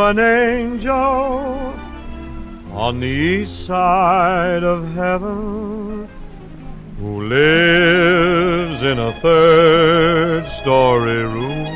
an angel on the east side of heaven who lives in a third-story room.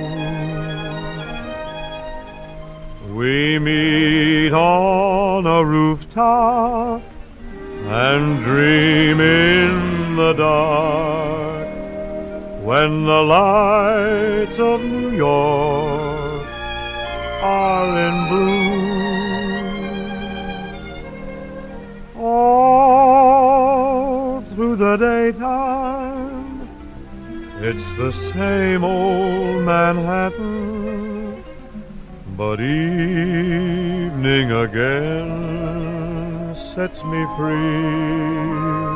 We meet on a rooftop and dream in the dark when the lights of New York are in bloom. All through the daytime it's the same old Manhattan, but evening again sets me free.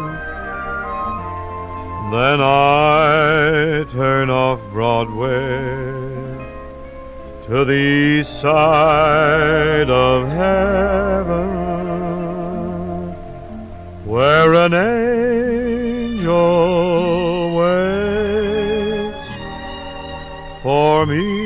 Then I turn off Broadway to the east side of heaven, where an angel waits for me.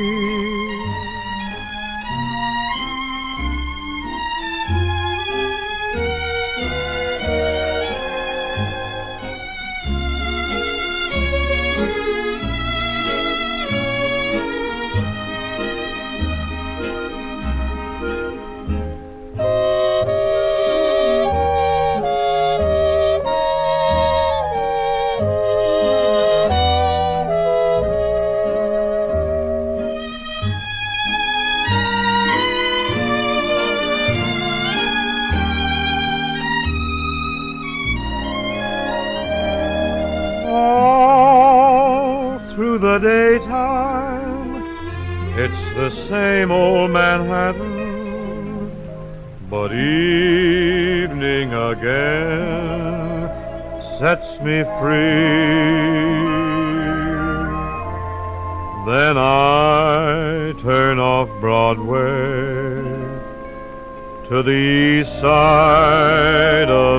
The daytime, it's the same old Manhattan, but evening again sets me free. Then I turn off Broadway to the east side of